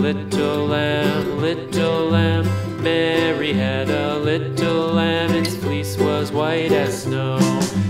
little lamb, little lamb. Mary had a little lamb, its fleece was white as snow.